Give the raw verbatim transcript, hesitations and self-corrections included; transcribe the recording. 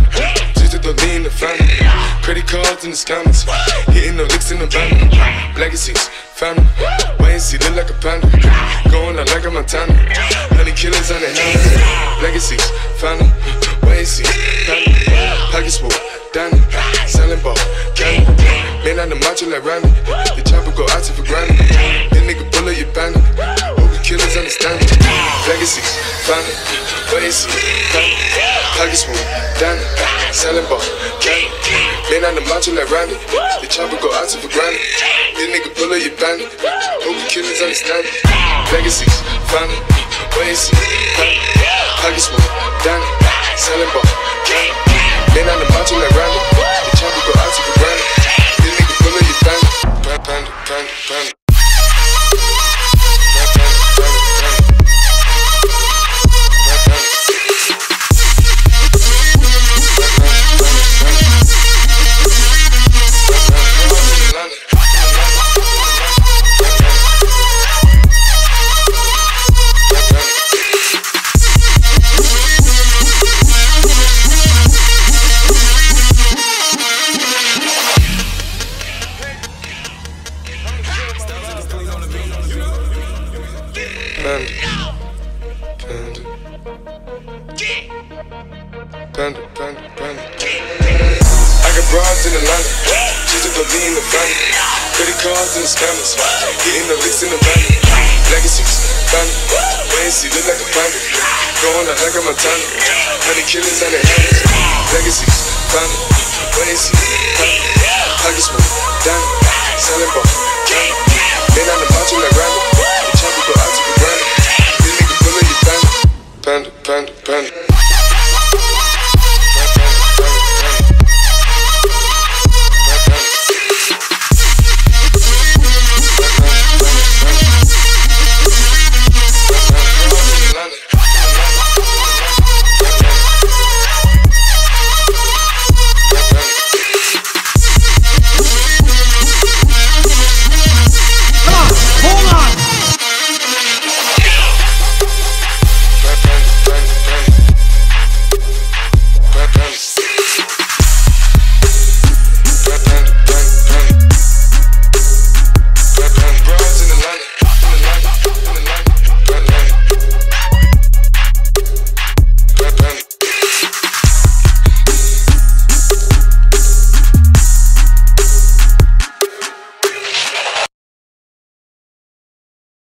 family. Just to lean the family. Credit cards in the scammers. Hitting the licks in the van. Legacies, family. Wait and see, look like a panda. Going out like a Montana. Honey killers on the hands. Legacies, family. Wait and see, family. Pockets full, Danny. Selling ball, candy. Man on the macho like Randy. The chopper go out to for granted. That nigga bullet your bandit. Hope killers understand it. Legacies, family. Wait and see, family. Pockets full, Danny. Selling ball, candy. Man on the macho like Randy. The chopper go out to for granted. That nigga bullet your bandit. Hope killers understand it. Legacies, family. Wait and see, family. Pockets full, Danny. Selling ball, candy. Man on the macho like Randy. The chopper go out to for granted. That nigga bullet your bandit. Panda, panda, panda. Panda, panda, panda. I got broads in Atlanta, just to go lean the family. Credit cards and the scammers, hitting the licks in the van. Legacies, family. Wait and see, look like a panda. Going out like a Montana. Honey killers on their hands. Legacies, family.